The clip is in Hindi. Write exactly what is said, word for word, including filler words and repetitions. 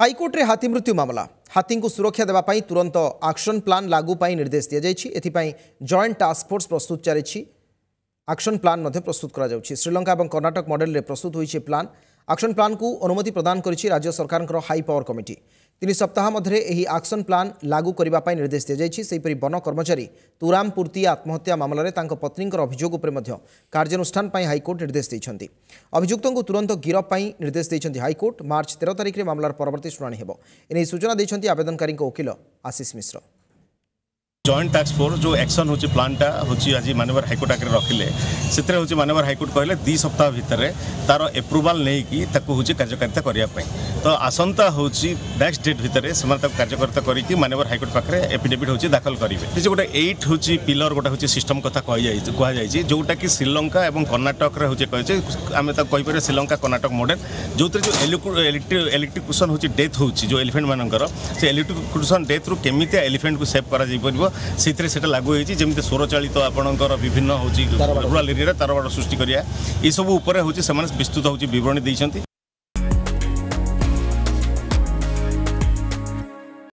हाईकोर्ट रे हाथी मृत्यु मामला हाथी को सुरक्षा देवाई तुरंत एक्शन प्लान लागू पाई निर्देश दि जाए जॉइंट टास्क फोर्स प्रस्तुत चली एक्शन प्लान प्रस्तुत करा जाउछि। श्रीलंका और कर्नाटक मॉडल रे प्रस्तुत होइछि प्लान। एक्शन प्लान को अनुमति प्रदान करिछि राज्य सरकार हाई पावर कमिटी। तीन सप्ताह मध्य एक्शन प्लान लागू करने निर्देश दि जाएगी। सेहीपरि वन कर्मचारी तुराम पूर्ति आत्महत्या मामलें पत्नी अभियोग उपर कार्यानुष्ठान हाईकोर्ट निर्देश देइछन्ति। अभियुक्तों को तुरंत गिरफ पर निर्देश देइछन्ति हाईकोर्ट। मार्च तेरह तारिख में मामलार परवर्ती शुणाणी हेबो एने सूचना देइछन्ति आवेदनकारी वकिल Ashish Mishra. Joint task force जो एक्शन होची प्लानटा होची आज मानवर हाईकोर्ट आगे रखिले से होची मानवर हाईकोर्ट कहले दि सप्ताह भितर तार एप्रुवाल नहीं कि ताको होची कार्यकारिता करिया पई। तो आसंता होची नेक्स्ट डेट भितर से कार्यकारिता करिकि मानवर हाईकोर्ट पाखरे एफिडेविट होची दाखल करिवे। जे गोटे एट होची पिलर गोटे होची सिस्टम कथा कहि जाई कहा जाई जोटा कि श्रीलंका एवं कर्नाटक रे होची कहै छै आमे त कहि पर श्रीलंका कर्नाटक मॉडल जोतिर जो इलेक्ट्रिकुशन होची डेथ होची जो एलिफेंट मानकर से इलेक्ट्रिकुशन डेथ रु केमिति एलिफेंट को सेव करा जाई परबो से लागू होती जमी सौर चालित आपणकर विभिन्न हूँ रूराल एरिया तारबाड़ सृष्टि करा ये सब विस्तृत हूँ विस्तृत हूँ बरणी।